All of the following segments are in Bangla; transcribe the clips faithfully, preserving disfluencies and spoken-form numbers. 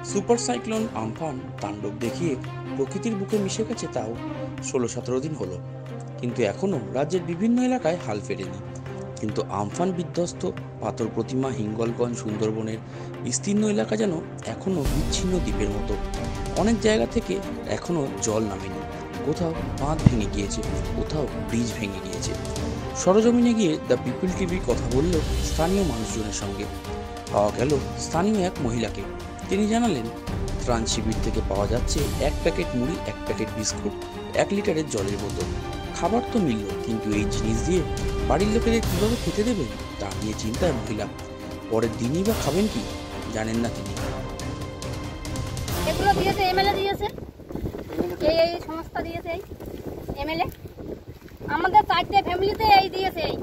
সুপার সাইক্লোন আমফান তাণ্ডব দেখিয়ে প্রকৃতির বুকে মিশে গেছে তাও ষোলো সতেরো দিন হলো, কিন্তু এখনো রাজ্যের বিভিন্ন এলাকায় হাল ফেরেনি। কিন্তু আমফান বিধ্বস্ত পাথর প্রতিমা হিঙ্গলগঞ্জ সুন্দরবনের বিস্তীর্ণ এলাকা যেন এখনো বিচ্ছিন্ন দ্বীপের মতো। অনেক জায়গা থেকে এখনো জল নামেনি, কোথাও বাঁধ ভেঙে গিয়েছে, কোথাও ব্রিজ ভেঙে গিয়েছে। সরজমিনে গিয়ে দ্য পিপল টিভি কথা বলল স্থানীয় মানুষজনের সঙ্গে। পাওয়া গেল স্থানীয় এক মহিলাকে। তিনি জানালেন, ত্রাণ শিবির থেকে পাওয়া যাচ্ছে এক প্যাকেট মুড়ি, এক প্যাকেট বিস্কুট, এক লিটারের জলের বোতল। খাবার তো মিলল, কিন্তু এই জিনিস দিয়ে বাড়ির লোকেদের কিভাবে খেতে দেবেন তা নিয়ে চিন্তায় মহিলা। পরের দিনই বা খাবেন কি জানেন না তিনি। এগুলো দিয়েছে এমএলএ দিয়েছে, এই এই সংস্থা দিয়েছে, এই এমএলএ আমাদের চারটে ফ্যামিলিতে এই দিয়েছে, এই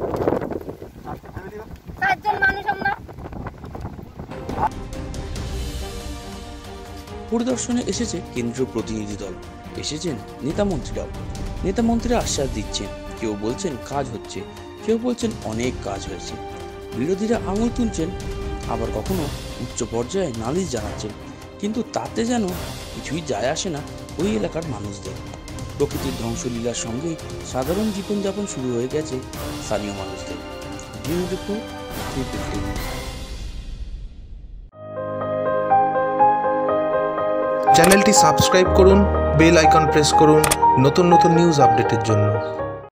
চারজন মানুষ আমরা। পরিদর্শনে এসেছে কেন্দ্রীয় প্রতিনিধি দল, এসেছেন নেতা মন্ত্রীরাও। নেতা মন্ত্রীরা আশ্বাস দিচ্ছেন, কেউ বলছেন কাজ হচ্ছে, কেউ বলছেন অনেক কাজ হয়েছে। বিরোধীরা আঙুল তুলছেন, আবার কখনো উচ্চ পর্যায়ে নালিশ জানাচ্ছেন, কিন্তু তাতে যেন কিছুই যায় আসে না ওই এলাকার মানুষদের। প্রকৃতির ধ্বংসলীলার সঙ্গে সাধারণ জীবনযাপন শুরু হয়ে গেছে স্থানীয় মানুষদের। Bureau report, people TV. চ্যানেলটি সাবস্ক্রাইব করুন, বেল আইকন প্রেস করুন নতুন নতুন নিউজ আপডেটের জন্য।